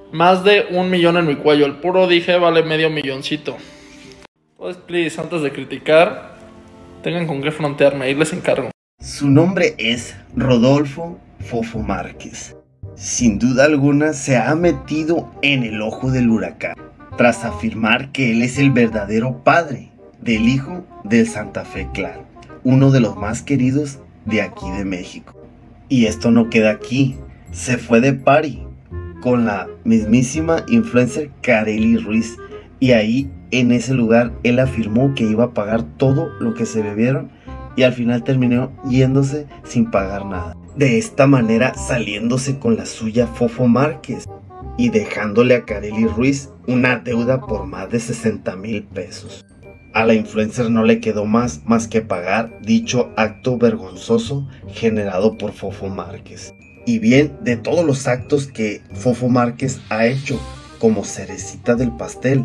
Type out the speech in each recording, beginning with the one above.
Más de 1 millón en mi cuello. El puro dije vale medio milloncito. Pues please, antes de criticar, tengan con qué frontearme, ahí les encargo. Su nombre es Rodolfo Fofo Márquez. Sin duda alguna se ha metido en el ojo del huracán, tras afirmar que él es el verdadero padre del hijo del Santa Fe Clan, uno de los más queridos de aquí de México. Y esto no queda aquí, se fue de party con la mismísima influencer Karely Ruiz, y ahí en ese lugar él afirmó que iba a pagar todo lo que se bebieron y al final terminó yéndose sin pagar nada. De esta manera saliéndose con la suya Fofo Márquez y dejándole a Karely Ruiz una deuda por más de 60,000 pesos. A la influencer no le quedó más que pagar dicho acto vergonzoso generado por Fofo Márquez. Y bien, de todos los actos que Fofo Márquez ha hecho como cerecita del pastel,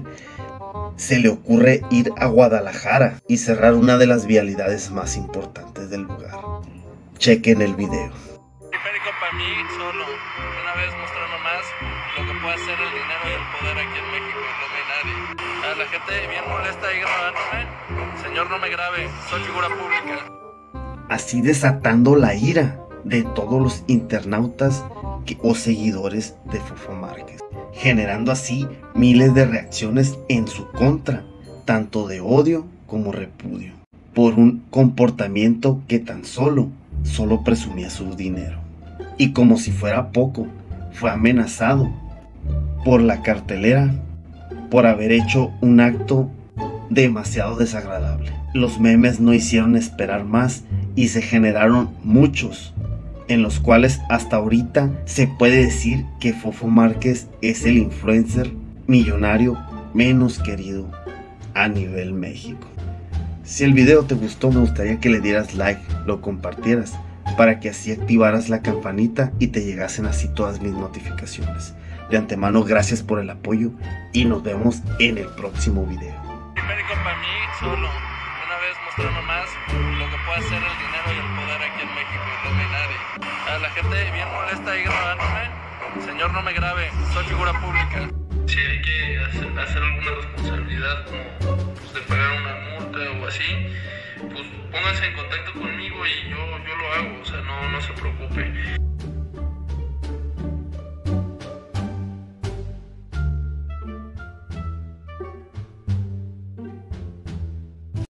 se le ocurre ir a Guadalajara y cerrar una de las vialidades más importantes del lugar. Chequen el video. Periférico para mí solo, una vez mostrando más lo que puede hacer el dinero y el poder aquí en México, no hay nadie. A la gente bien molesta ahí grabándome, señor no me grabe, soy figura pública. Así desatando la ira de todos los internautas o seguidores de Fofo Márquez, generando así miles de reacciones en su contra, tanto de odio como repudio, por un comportamiento que tan solo presumía su dinero. Y como si fuera poco, fue amenazado por la cartelera por haber hecho un acto demasiado desagradable. Los memes no hicieron esperar más y se generaron muchos, en los cuales hasta ahorita se puede decir que Fofo Márquez es el influencer millonario menos querido a nivel México. Si el video te gustó, me gustaría que le dieras like, lo compartieras, para que así activaras la campanita y te llegasen así todas mis notificaciones. De antemano, gracias por el apoyo y nos vemos en el próximo video. Periférico para mí solo, una vez mostrando más lo que puede hacer el dinero y el poder aquí en México, no hay nadie. A la gente bien molesta ahí grabándome, señor no me grabe, soy figura pública. Si hay que hacer alguna responsabilidad como pues, de pagar una multa o así, pues pónganse en contacto conmigo y yo lo hago, o sea, no se preocupe.